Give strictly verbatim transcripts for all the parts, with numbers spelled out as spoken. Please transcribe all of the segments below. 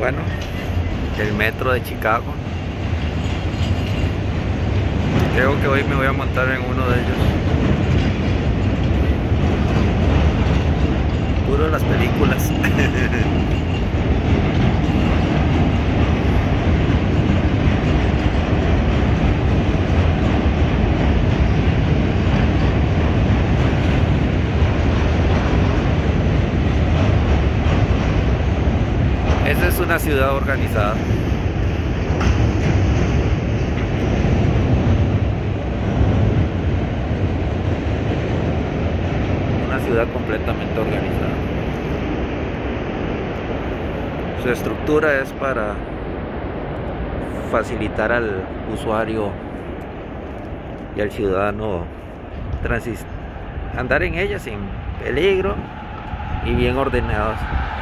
Bueno, el metro de Chicago. Creo que hoy me voy a montar en uno de ellos. Puro las películas. Esa es una ciudad organizada. Una ciudad completamente organizada. Su estructura es para facilitar al usuario y al ciudadano transis andar en ella sin peligro y bien ordenados.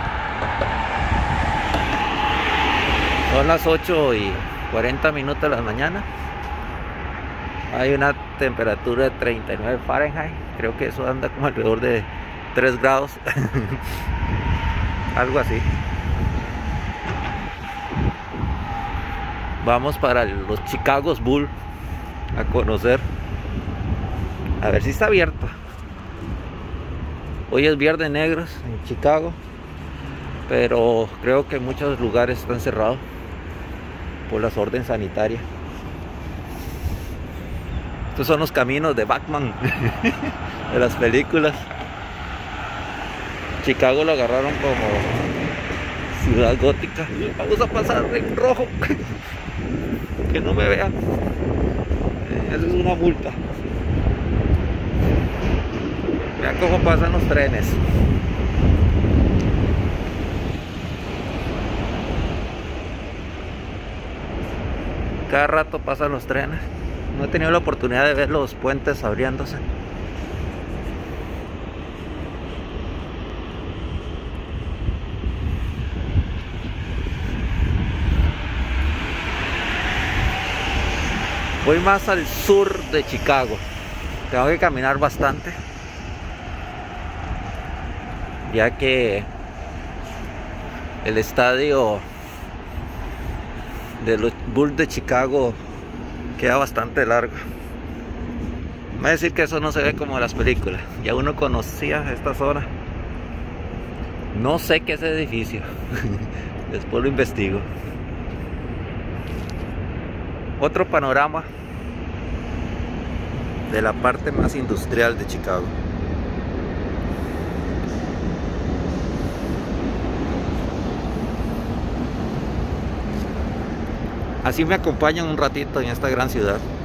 Son las ocho y cuarenta minutos de la mañana. Hay una temperatura de treinta y nueve Fahrenheit. Creo que eso anda como alrededor de tres grados. Algo así. Vamos para los Chicago Bulls a conocer. A ver si está abierto. Hoy es Viernes Negros en Chicago, pero creo que muchos lugares están cerrados por las órdenes sanitarias. Estos son los caminos de Batman de las películas. Chicago lo agarraron como ciudad gótica. Vamos a pasar en rojo. Que no me vean. Eso es una multa. Vean cómo pasan los trenes. Cada rato pasan los trenes. No he tenido la oportunidad de ver los puentes abriéndose. Voy más al sur de Chicago. Tengo que caminar bastante, ya que el estadio de los Bulls de Chicago queda bastante largo. Me va a decir que eso no se ve como en las películas. Ya uno conocía esta zona. No sé qué es ese edificio. Después lo investigo. Otro panorama de la parte más industrial de Chicago. Así me acompañan un ratito en esta gran ciudad.